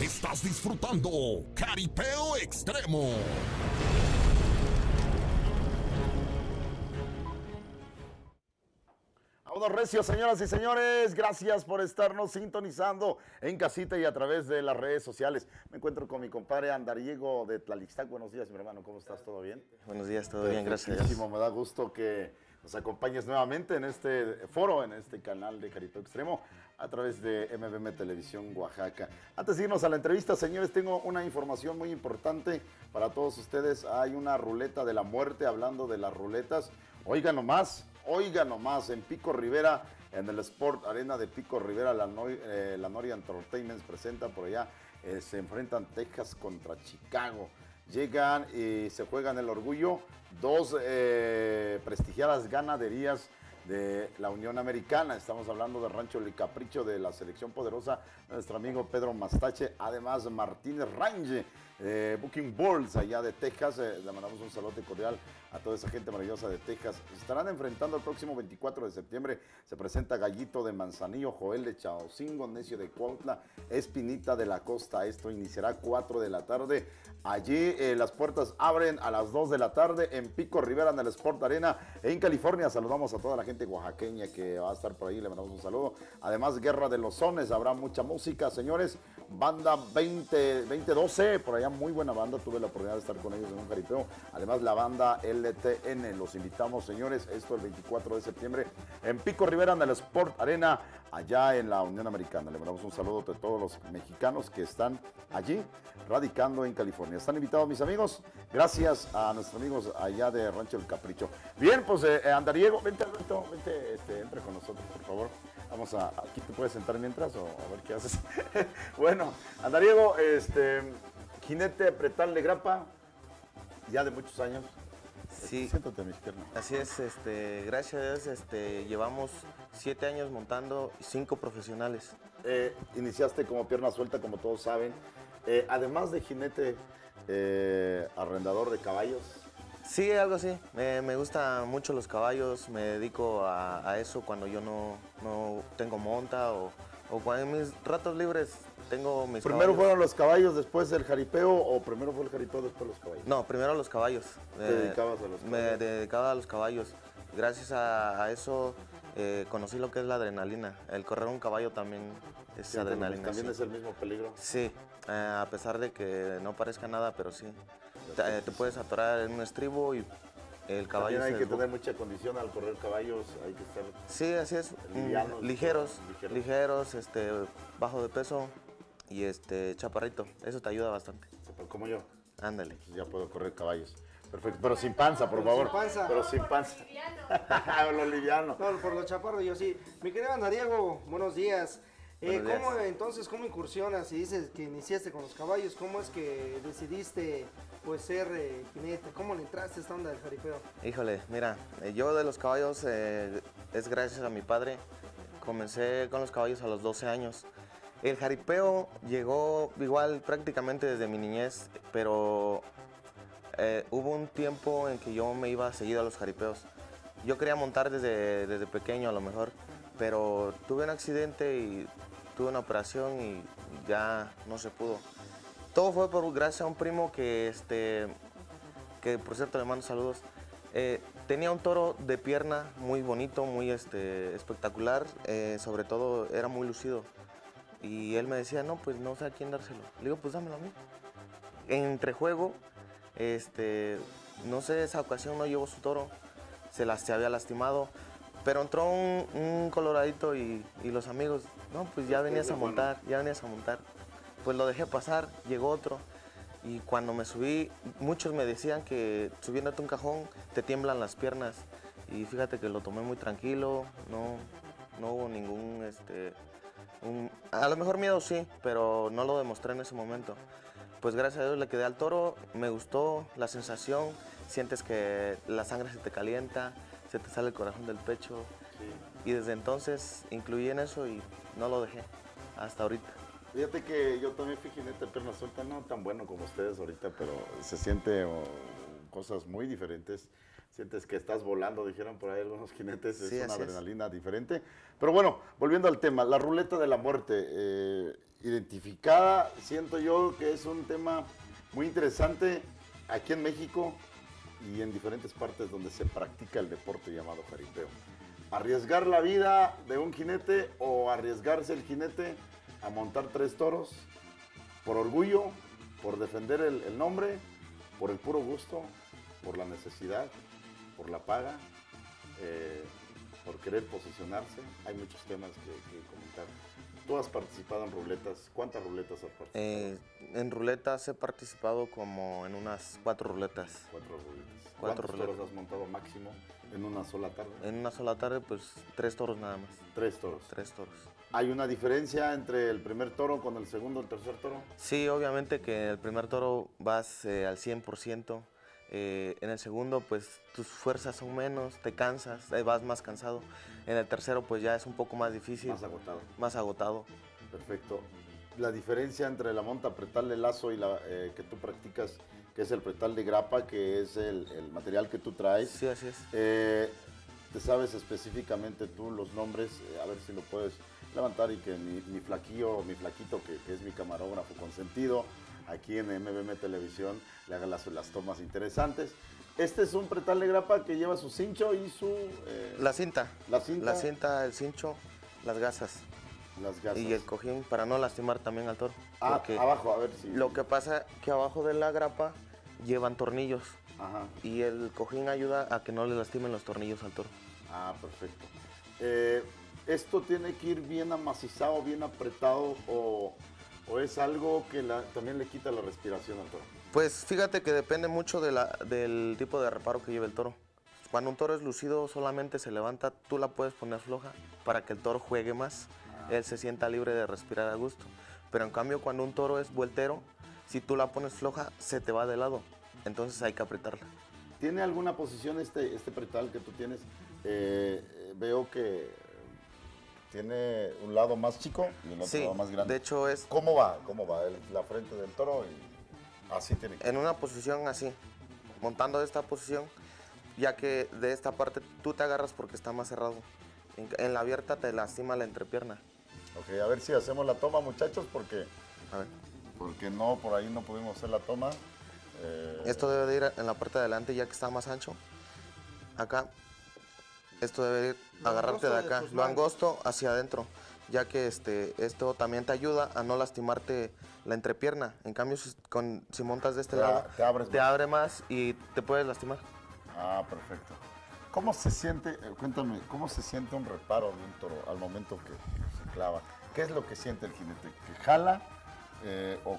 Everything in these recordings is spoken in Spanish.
Estás disfrutando Jaripeo Extremo. Vámonos recios, señoras y señores, gracias por estarnos sintonizando en casita y a través de las redes sociales. Me encuentro con mi compadre Andariego de Tlalixtac. Buenos días, mi hermano, ¿cómo estás? ¿Todo bien? Buenos días, todo bien, gracias a Dios. Me da gusto que nos acompañes nuevamente en este foro, en este canal de Jaripeo Extremo, a través de MBM Televisión Oaxaca. Antes de irnos a la entrevista, señores, tengo una información muy importante para todos ustedes. Hay una ruleta de la muerte, hablando de las ruletas. Oigan nomás, en Pico Rivera, en el Sport Arena de Pico Rivera, la Noria Entertainment presenta por allá, se enfrentan Texas contra Chicago. Llegan y se juegan el orgullo, dos prestigiadas ganaderías de la Unión Americana. Estamos hablando del Rancho El Capricho de la selección poderosa, nuestro amigo Pedro Mastache, además Martínez Range, Booking Bulls allá de Texas. Le mandamos un saludo cordial a toda esa gente maravillosa de Texas. Estarán enfrentando el próximo 24 de septiembre. Se presenta Gallito de Manzanillo, Joel de Chaocingo, Necio de Cuautla, Espinita de la Costa. Esto iniciará 4 de la tarde. Allí las puertas abren a las 2 de la tarde en Pico Rivera, en el Sport Arena en California. Saludamos a toda la gente oaxaqueña que va a estar por ahí, le mandamos un saludo. Además, Guerra de los Sones, habrá mucha música, señores. Banda 2012, por allá muy buena banda, tuve la oportunidad de estar con ellos en un jaripeo. Además, la banda LTN, los invitamos, señores, esto el 24 de septiembre en Pico Rivera, en el Sport Arena, allá en la Unión Americana. Le mandamos un saludo a todos los mexicanos que están allí, radicando en California. Están invitados, mis amigos, gracias a nuestros amigos allá de Rancho El Capricho. Bien, pues Andariego, vente, Alberto, vente, entre con nosotros, por favor. Vamos a, aquí te puedes sentar mientras, o a ver qué haces. Bueno, Andariego, jinete Pretal de Grapa, ya de muchos años. Sí. Siéntate a mi izquierda. Así es, gracias a Dios, llevamos 7 años montando y 5 profesionales. Iniciaste como pierna suelta, como todos saben. Además de jinete, arrendador de caballos. Sí, algo así. Me gustan mucho los caballos, me dedico a eso cuando yo no tengo monta o cuando en mis ratos libres tengo mis ¿Primero caballos. fueron los caballos, después el jaripeo, o primero fue el jaripeo, después los caballos? No, primero los caballos. ¿Te dedicabas a los caballos? Me dedicaba a los caballos. Gracias a eso conocí lo que es la adrenalina. El correr un caballo también es Sí, adrenalina. ¿También sí. es el mismo peligro? Sí, a pesar de que no parezca nada, pero sí. Te puedes atorar en un estribo y el caballo También hay que desboca. tener mucha condición al correr caballos, hay que estar... Sí, así es. Livianos, Ligeros, bajo de peso y chaparrito. Eso te ayuda bastante. Como yo, Ándale. ya puedo correr caballos. Perfecto, pero sin panza, por favor. Sin panza. Pero sin panza. Lo liviano. No, por lo chaparro yo sí. Mi querido Andariego, buenos días. Buenos días. ¿Cómo incursionas? Si dices que iniciaste con los caballos, ¿cómo es que decidiste pues ser jinete? ¿Cómo le entraste a esta onda del jaripeo? Híjole, mira, yo de los caballos es gracias a mi padre. Comencé con los caballos a los 12 años. El jaripeo llegó igual prácticamente desde mi niñez, pero hubo un tiempo en que yo me iba seguido a los jaripeos. Yo quería montar desde pequeño a lo mejor, pero tuve un accidente y tuve una operación y ya no se pudo. Todo fue gracias a un primo que por cierto le mando saludos. Tenía un toro de pierna muy bonito, muy espectacular, sobre todo era muy lucido. Y él me decía, no, pues no sé a quién dárselo. Le digo, pues dámelo a mí. Entre juego, no sé, esa ocasión no llevó su toro, se había lastimado, pero entró un coloradito y los amigos, no, pues ya venías a montar. Pues lo dejé pasar, llegó otro. Y cuando me subí, muchos me decían que subiéndote un cajón te tiemblan las piernas. Y fíjate que lo tomé muy tranquilo, no hubo ningún, a lo mejor miedo sí, pero no lo demostré en ese momento. Pues gracias a Dios le quedé al toro, me gustó la sensación, sientes que la sangre se te calienta, se te sale el corazón del pecho. Sí. Y desde entonces incluí en eso y no lo dejé hasta ahorita. Fíjate que yo también fui jinete de pierna suelta, no tan bueno como ustedes ahorita, pero se siente cosas muy diferentes. Sientes que estás volando, dijeron por ahí algunos jinetes, Sí, es una así es. adrenalina diferente. Pero bueno, volviendo al tema, la ruleta de la muerte, identificada, siento yo que es un tema muy interesante aquí en México y en diferentes partes donde se practica el deporte llamado jaripeo. Arriesgar la vida de un jinete o arriesgarse el jinete a montar 3 toros por orgullo, por defender el nombre, por el puro gusto, por la necesidad, por la paga, por querer posicionarse. Hay muchos temas que comentar. Tú has participado en ruletas. ¿Cuántas ruletas has participado? En ruletas he participado como en unas 4 ruletas. 4 ruletas. 4 ¿Cuántos ruletas. toros has montado máximo en una sola tarde? En una sola tarde, pues 3 toros nada más. 3 toros. 3 toros. ¿Hay una diferencia entre el primer toro con el segundo o el tercer toro? Sí, obviamente que en el primer toro vas al 100%. En el segundo, pues tus fuerzas son menos, te cansas, vas más cansado. En el tercero, pues ya es un poco más difícil. Más agotado. Más agotado. Perfecto. La diferencia entre la monta pretal de lazo y la que tú practicas, que es el pretal de grapa, que es el material que tú traes. Sí, así es. ¿Te sabes específicamente tú los nombres? A ver si lo puedes levantar y que mi flaquito, que es mi camarógrafo consentido, aquí en MBM Televisión, le haga las tomas interesantes. Este es un pretal de grapa que lleva su cincho y su... La cinta. La cinta. La cinta, el cincho, las gasas. Las gasas. Y el cojín para no lastimar también al toro. Ah, porque abajo, a ver si... lo que pasa que abajo de la grapa llevan tornillos. Ajá. Y el cojín ayuda a que no le lastimen los tornillos al toro. Ah, perfecto. ¿Esto tiene que ir bien amacizado, bien apretado o es algo que también le quita la respiración al toro? Pues fíjate que depende mucho del tipo de reparo que lleve el toro. Cuando un toro es lucido, solamente se levanta, tú la puedes poner floja para que el toro juegue más. Él se sienta libre de respirar a gusto. Pero en cambio, cuando un toro es vueltero, si tú la pones floja, se te va de lado. Entonces hay que apretarla. ¿Tiene alguna posición este pretal que tú tienes? Veo que tiene un lado más chico y el otro lado más grande. De hecho es ¿Cómo va? La frente del toro y así tiene que... en una posición así, montando de esta posición, ya que de esta parte tú te agarras porque está más cerrado. En la abierta te lastima la entrepierna. Ok, a ver si hacemos la toma, muchachos, porque A ver. por ahí no pudimos hacer la toma. Esto debe de ir en la parte de adelante ya que está más ancho. Acá. Esto debe ir agarrarte de acá, lo angosto hacia adentro, ya que esto también te ayuda a no lastimarte la entrepierna. En cambio, si montas de este lado, te abre más y te puedes lastimar. Ah, perfecto. ¿Cómo se siente, cuéntame, cómo se siente un reparo de un toro al momento que se clava? ¿Qué es lo que siente el jinete? ¿Que jala o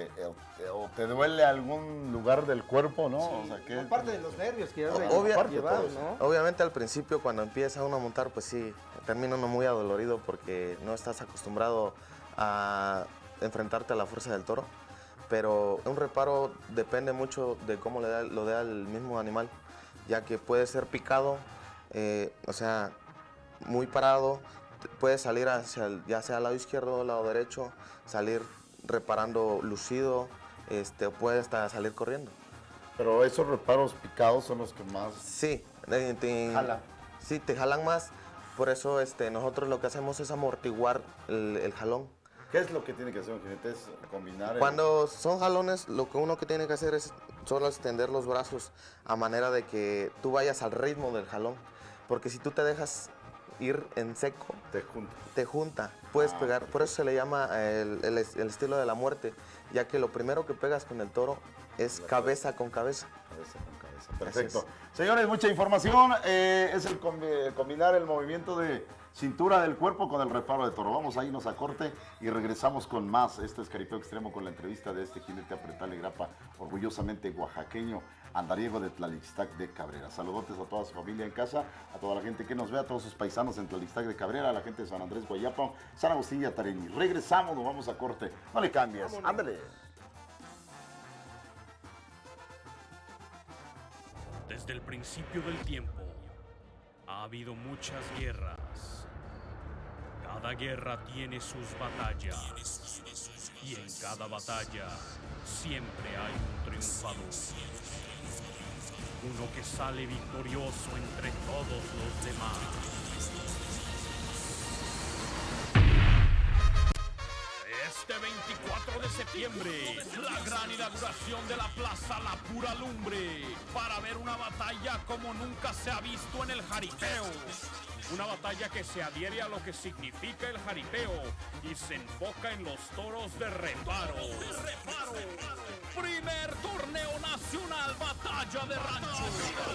te duele algún lugar del cuerpo, no? Sí, O sea, ¿qué? aparte de los nervios que ya Aparte de llevar, todo eso. ¿no? Obviamente al principio cuando empieza uno a montar, pues sí, termina uno muy adolorido porque no estás acostumbrado a enfrentarte a la fuerza del toro. Pero un reparo depende mucho de cómo lo dé al mismo animal, ya que puede ser picado, o sea, muy parado, puede salir ya sea al lado izquierdo o al lado derecho, salir reparando lucido, puede hasta salir corriendo. Pero esos reparos picados son los que más... Sí, Jala. Sí, te jalan más, por eso nosotros lo que hacemos es amortiguar el jalón. ¿Qué es lo que tiene que hacer un jinete? Es combinar... Cuando son jalones, lo que uno que tiene que hacer es solo extender los brazos a manera de que tú vayas al ritmo del jalón. Porque si tú te dejas ir en seco, te junta, puedes pegar. Por eso se le llama el estilo de la muerte, ya que lo primero que pegas con el toro es cabeza con cabeza. Cabeza con cabeza. Perfecto. Señores, mucha información. Es el combinar el movimiento de cintura del cuerpo con el reparo de toro. Vamos a irnos a corte y regresamos con más. Este es Jaripeo Extremo con la entrevista de este jinete a pretal de grapa, orgullosamente oaxaqueño, andariego de Tlalixtac de Cabrera. Saludotes a toda su familia en casa, a toda la gente que nos ve, a todos sus paisanos en Tlalixtac de Cabrera, a la gente de San Andrés Guayapa, San Agustín y Atareni. Regresamos, nos vamos a corte. No le cambies. Vámonos. Ándale. Desde el principio del tiempo ha habido muchas guerras. Cada guerra tiene sus batallas. Y en cada batalla siempre hay un triunfador. uno que sale victorioso entre todos los demás. Este 24 de septiembre, la gran inauguración de la Plaza La Pura Lumbre, para ver una batalla como nunca se ha visto en el jaripeo. Una batalla que se adhiere a lo que significa el jaripeo y se enfoca en los toros de reparo. Primer torneo nacional, batalla de rancho.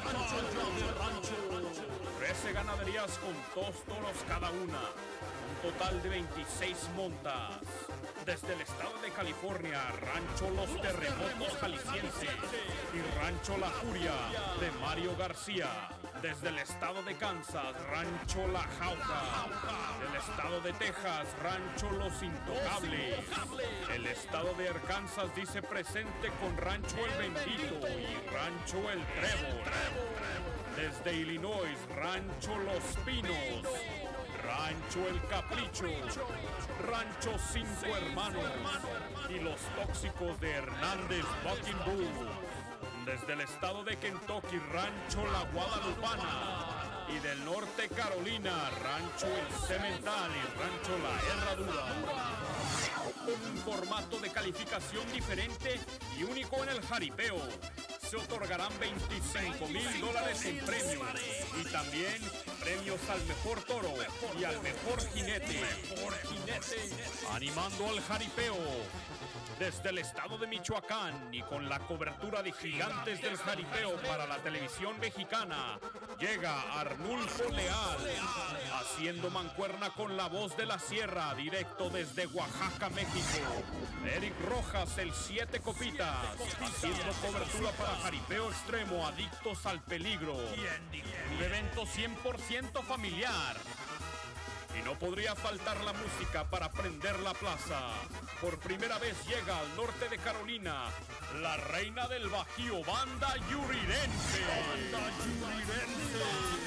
13 ganaderías con 2 toros cada una. Un total de 26 montas. Desde el estado de California, Rancho Los Terremotos Jaliscienses y Rancho La Furia de Mario García. Desde el estado de Kansas, Rancho La Jauja. Del estado de Texas, Rancho Los Intocables. El estado de Arkansas dice presente con Rancho El Bendito y Rancho El Trébol. Desde Illinois, Rancho Los Pinos. Rancho El Capricho, Rancho Cinco Hermanos y los tóxicos de Hernández Bucking Bull. Desde el estado de Kentucky, Rancho La Guadalupana. Y del norte Carolina, Rancho El Cemental y Rancho La Herradura. Un formato de calificación diferente y único en el jaripeo. Se otorgarán $25,000 en premios y también premios al mejor toro y al mejor jinete. Animando al jaripeo desde el estado de Michoacán y con la cobertura de Gigantes del Jaripeo para la televisión mexicana, llega Arnulfo Leal, haciendo mancuerna con la voz de la sierra, directo desde Oaxaca, México. Eric Rojas, el 7 Copitas, haciendo cobertura para Jaripeo Extremo, Adictos al Peligro. Un evento 100% familiar. Y no podría faltar la música para prender la plaza. Por primera vez llega al norte de Carolina la reina del Bajío, Banda Yurirense. Banda Yurirense.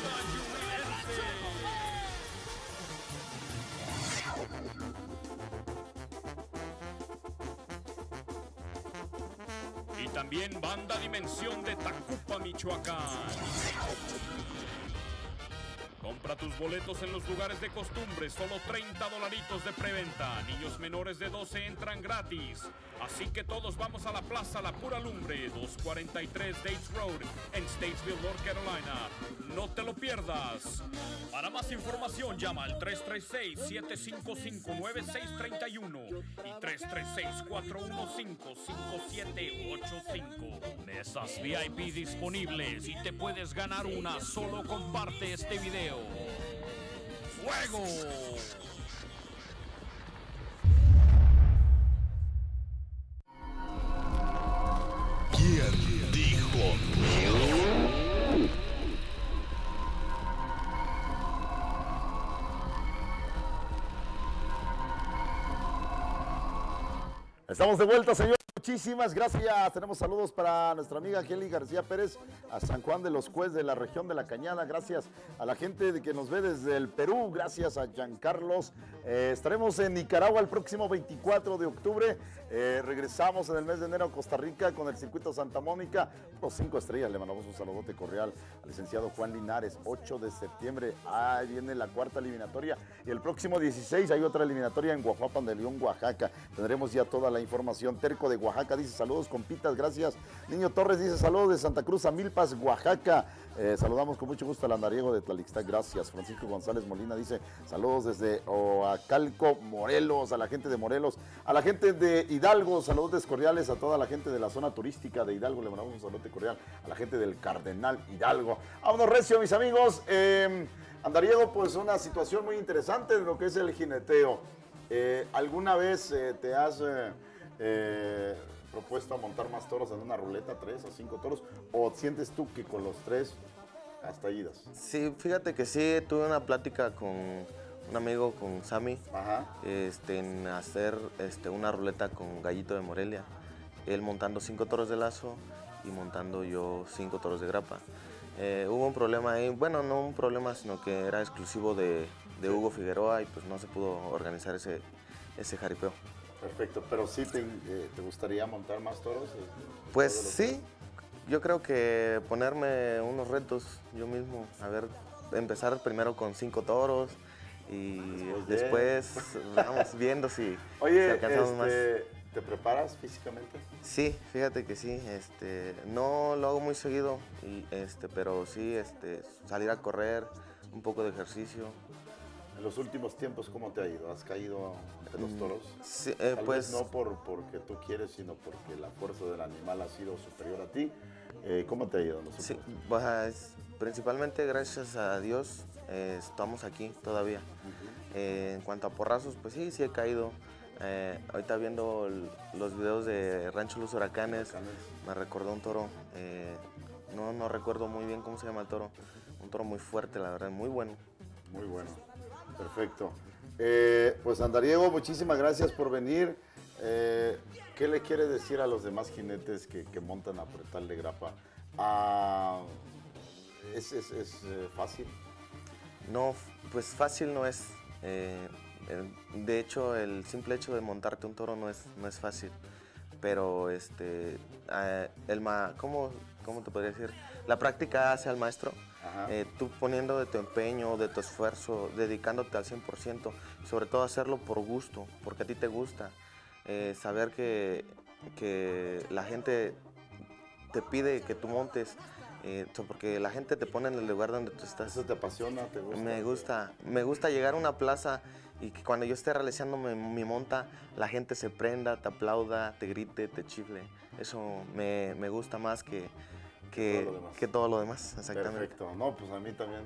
Y también Banda Dimensión de Tacupa, Michoacán. Compra tus boletos en los lugares de costumbre, solo $30 de preventa. Niños menores de 12 entran gratis. Así que todos vamos a la Plaza La Pura Lumbre, 243 Dates Road, en Statesville, North Carolina. No te lo pierdas. Para más información, llama al 336-755-9631 y 336-415-5785. Mesas VIP disponibles y te puedes ganar una. Solo comparte este video. ¡Fuego! ¿Quién dijo miedo? Estamos de vuelta, señor. Muchísimas gracias. Tenemos saludos para nuestra amiga Kelly García Pérez, a San Juan de los Cues de la región de La Cañada. Gracias a la gente que nos ve desde el Perú. Gracias a Giancarlos. Estaremos en Nicaragua el próximo 24 de octubre. Regresamos en el mes de enero a Costa Rica con el circuito Santa Mónica. Los 5 estrellas. Le mandamos un saludote cordial al licenciado Juan Linares. 8 de septiembre. Ahí viene la cuarta eliminatoria. Y el próximo 16 hay otra eliminatoria en Guajuapan de León, Oaxaca. Tendremos ya toda la información. Terco de Oaxaca dice saludos, compitas, gracias. Niño Torres dice saludos de Santa Cruz a Milpas, Oaxaca. Saludamos con mucho gusto al andariego de Tlalixtac, gracias. Francisco González Molina dice saludos desde Oacalco, Morelos, a la gente de Morelos, a la gente de Hidalgo, saludos cordiales a toda la gente de la zona turística de Hidalgo, le mandamos un saludo cordial a la gente del Cardenal Hidalgo. Vámonos recio, mis amigos. Andariego, pues una situación muy interesante de lo que es el jineteo. ¿Alguna vez te has propuesto a montar más toros en una ruleta, 3 o 5 toros? ¿O sientes tú que con los 3 hasta idas? Sí, fíjate que sí, tuve una plática con un amigo, con Sammy, Ajá. En hacer una ruleta con Gallito de Morelia. Él montando 5 toros de lazo y montando yo 5 toros de grapa. Hubo un problema ahí, bueno, no un problema, sino que era exclusivo de Hugo Figueroa y pues no se pudo organizar ese jaripeo. Perfecto, pero sí te gustaría montar más toros. Pues sí, yo creo que ponerme unos retos yo mismo, a ver, empezar primero con 5 toros y después vamos viendo si Oye, alcanzamos más. ¿te preparas físicamente? Sí, fíjate que sí, no lo hago muy seguido, pero sí, salir a correr, un poco de ejercicio. En los últimos tiempos, ¿cómo te ha ido? ¿Has caído ante los toros? Sí, Tal pues vez no porque tú quieres, sino porque la fuerza del animal ha sido superior a ti. ¿Cómo te ha ido en los sí, últimos? pues, principalmente gracias a Dios estamos aquí todavía. En cuanto a porrazos, pues sí, sí he caído. Ahorita viendo los videos de Rancho Los Huracanes, me recordó un toro, no recuerdo muy bien cómo se llama el toro, un toro muy fuerte, la verdad, muy bueno. Muy bueno, perfecto. Pues Andariego, muchísimas gracias por venir. ¿Qué le quiere decir a los demás jinetes que montan a Pretal de Grapa? ¿Es fácil? No, pues fácil no es. De hecho, el simple hecho de montarte un toro no es fácil. Pero ¿cómo te podría decir? La práctica hace al maestro. Tú poniendo de tu empeño, de tu esfuerzo, dedicándote al 100%, sobre todo hacerlo por gusto, porque a ti te gusta. Saber que la gente te pide que tú montes, porque la gente te pone en el lugar donde tú estás. ¿Eso te apasiona? ¿Te gusta? Me gusta llegar a una plaza y que cuando yo esté realizando mi monta, la gente se prenda, te aplauda, te grite, te chifle. Eso me gusta más que todo lo demás, exactamente. Perfecto. No, pues a mí también.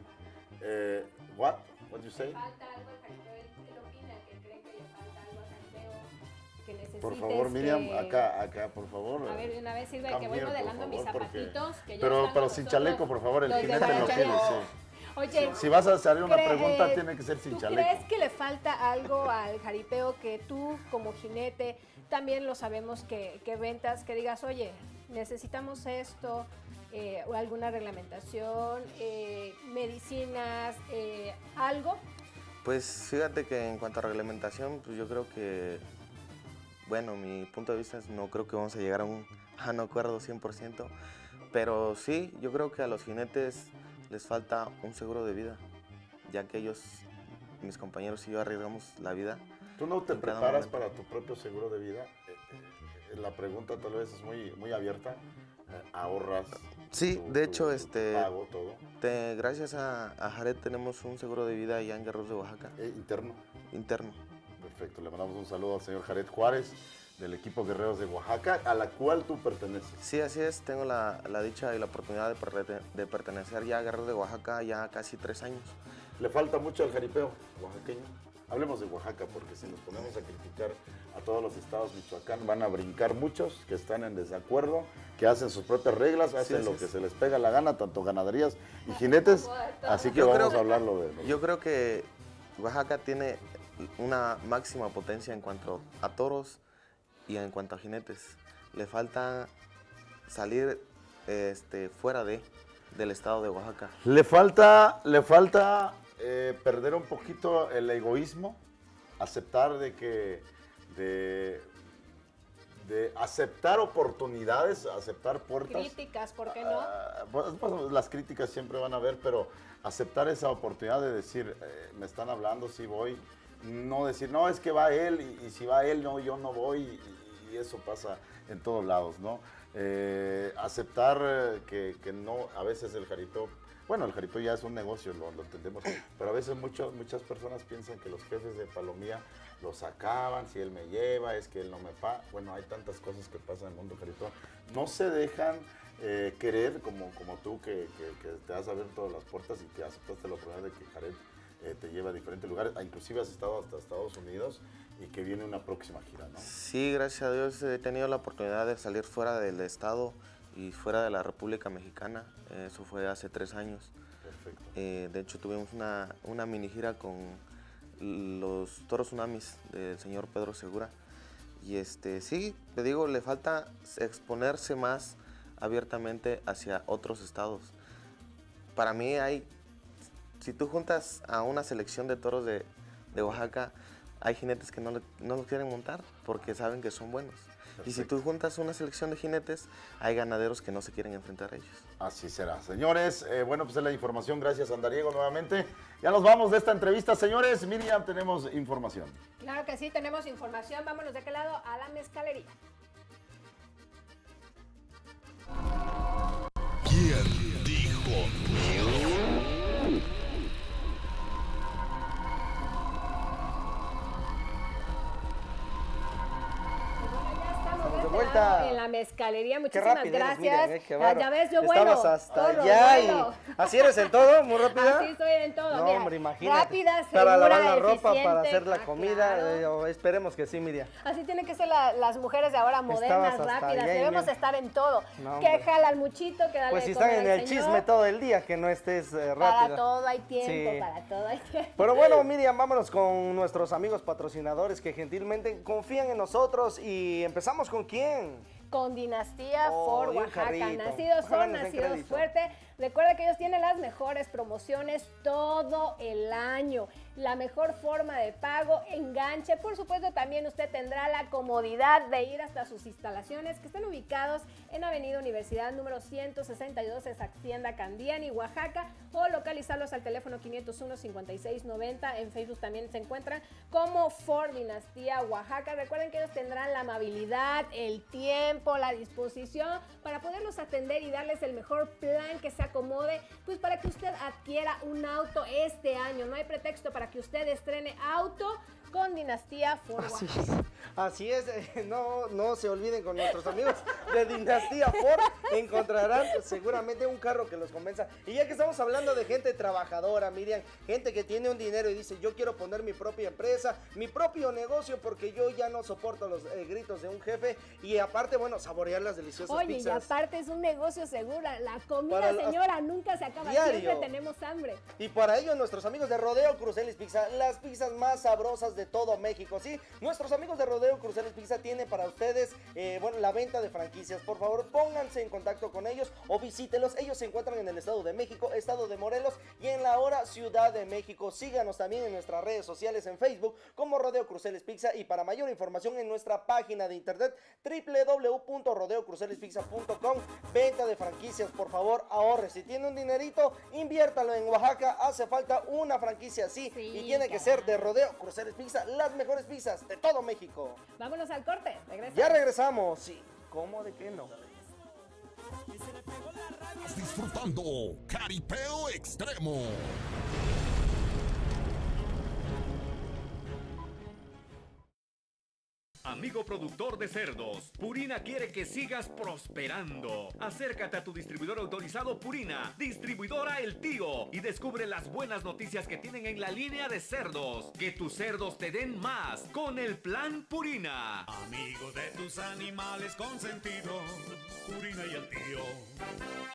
What you say? Falta algo al jaripeo, él opina que cree que le falta algo al jaripeo, que necesites Por favor, Miriam, que... acá, por favor. A ver, de una vez sirve que Come voy here, modelando por mis favor, porque- zapatitos, que ya Pero están con sin nosotros, chaleco, por favor, el los de jinete lo pide, chaleco. sí. Oye, Si vas a hacer una pregunta, ¿crees- tiene que ser sin ¿tú chaleco. crees que le falta algo al jaripeo que tú como jinete, también lo sabemos que ventas, que digas, oye, necesitamos esto, o alguna reglamentación, medicinas, algo? Pues fíjate que en cuanto a reglamentación, pues yo creo que, bueno, mi punto de vista es no creo que vamos a llegar a un acuerdo 100%, pero sí, yo creo que a los jinetes les falta un seguro de vida, ya que ellos, mis compañeros y yo arriesgamos la vida. ¿Tú no te en cada preparas momento. para tu propio seguro de vida? La pregunta tal vez es muy abierta. ¿Ahorras? Sí, de hecho, tu pago, todo. Gracias a Jared tenemos un seguro de vida allá en Guerreros de Oaxaca, Interno. interno. Perfecto. Le mandamos un saludo al señor Jared Juárez, del equipo Guerreros de Oaxaca, a la cual tú perteneces. Sí, así es, tengo la dicha y la oportunidad de pertenecer ya a Guerreros de Oaxaca ya casi 3 años. ¿Le falta mucho al jaripeo oaxaqueño? Hablemos de Oaxaca, porque si nos ponemos a criticar a todos los estados Michoacán, van a brincar muchos que están en desacuerdo, que hacen sus propias reglas, hacen lo que se les pega la gana, tanto ganaderías y jinetes. Así que vamos a hablarlo de... Yo creo que Oaxaca tiene una máxima potencia en cuanto a toros y en cuanto a jinetes. Le falta salir fuera del estado de Oaxaca. Le falta perder un poquito el egoísmo, aceptar de aceptar oportunidades, aceptar puertas. Críticas, ¿por qué no? Pues, las críticas siempre van a haber, pero aceptar esa oportunidad de decir, me están hablando, sí voy. No decir, no, es que va él, y si va él, no, yo no voy, y eso pasa en todos lados, ¿no? Aceptar que no, a veces el jaripeo, bueno, el jaripeo ya es un negocio, lo entendemos, pero a veces muchas personas piensan que los jefes de palomía los acaban, si él me lleva, es que él no me paga. Bueno, hay tantas cosas que pasan en el mundo jaripeo. No se dejan querer como tú, que te has abierto las puertas y que aceptaste la oportunidad de que Jared te lleva a diferentes lugares, inclusive has estado hasta Estados Unidos y que viene una próxima gira, ¿no? Sí, gracias a Dios he tenido la oportunidad de salir fuera del estado y fuera de la República Mexicana. Eso fue hace 3 años. Perfecto. De hecho, tuvimos una mini gira con los toros tsunamis del señor Pedro Segura. Y sí, te digo, le falta exponerse más abiertamente hacia otros estados. Para mí si tú juntas a una selección de toros de Oaxaca, hay jinetes que no los quieren montar porque saben que son buenos. Y si tú juntas una selección de jinetes, hay ganaderos que no se quieren enfrentar a ellos. Así será. Señores, bueno, pues es la información. Gracias, Andariego, nuevamente. Ya nos vamos de esta entrevista, señores. Miriam, tenemos información. Claro que sí, tenemos información. Vámonos de aquel lado a la mezcalería. ¿Quién dijo no? De vuelta. En la mezcalería, Qué muchísimas rápido eres, gracias. Miriam, qué bárbaro. Ya ves, yo vuelo. Estabas hasta corro, allá y vuelo. así eres en todo, muy rápida. Así estoy en todo. No, mira, hombre, imagínate. rápida, segura, para lavar la ropa, para eficiente. hacer la comida, Claro. esperemos que sí, Miriam. Así tienen que ser las mujeres de ahora, modernas, Estabas hasta rápidas. allá y Debemos mira. estar en todo. No, que hombre. jala al muchito, que dale Pues si de comer están en al el señor. chisme todo el día, que no estés rápida. Para todo hay tiempo, Sí. para todo hay tiempo. Pero bueno, Miriam, vámonos con nuestros amigos patrocinadores que gentilmente confían en nosotros y empezamos con quién. Con Dinastía Oh, Ford y un Oaxaca, jarrito. nacidos Ojalá son, nos den nacidos crédito. fuerte. Recuerda que ellos tienen las mejores promociones todo el año, la mejor forma de pago, enganche. Por supuesto, también usted tendrá la comodidad de ir hasta sus instalaciones que están ubicados en Avenida Universidad número 162, es Hacienda Candiani, Oaxaca, o localizarlos al teléfono 501-5690. En Facebook también se encuentran como Ford Dinastía Oaxaca. Recuerden que ellos tendrán la amabilidad, el tiempo, la disposición para poderlos atender y darles el mejor plan que se acomode, pues para que usted adquiera un auto este año. No hay pretexto para que usted estrene auto con Dinastía Ford Oaxaca. Así es, no se olviden con nuestros amigos de Dinastía Ford, encontrarán seguramente un carro que los convenza. Y ya que estamos hablando de gente trabajadora, Miriam, gente que tiene un dinero y dice, yo quiero poner mi propia empresa, mi propio negocio, porque yo ya no soporto los gritos de un jefe y aparte, bueno, saborear las deliciosas Oye, pizzas. y aparte es un negocio seguro. La comida, Para la- señora, nunca se acaba. Diario. Siempre tenemos hambre. Y para ello nuestros amigos de Rodeo Crucelis Pizza, las pizzas más sabrosas de todo México, ¿sí? Nuestros amigos de Rodeo Crucelis Pizza tienen para ustedes, la venta de franquicias. Por favor, pónganse en contacto con ellos o visítelos. Ellos se encuentran en el Estado de México, Estado de Morelos y en la hora Ciudad de México. Síganos también en nuestras redes sociales en Facebook como Rodeo Crucelis Pizza y para mayor información en nuestra página de internet www.rodeocrucelispizza.com. Venta de franquicias, por favor, ahorre. Si tiene un dinerito, inviértalo en Oaxaca. Hace falta una franquicia así Sí, y tiene que ser de Rodeo Crucelis Pizza, las mejores pizzas de todo México. Vámonos al corte. Regresa. Ya regresamos. Sí, ¿cómo de qué no? Estás disfrutando Caripeo Extremo. Amigo productor de cerdos, Purina quiere que sigas prosperando. Acércate a tu distribuidor autorizado Purina, distribuidora El Tío, y descubre las buenas noticias que tienen en la línea de cerdos. Que tus cerdos te den más con el plan Purina. Amigo de tus animales consentidos, Purina y El Tío.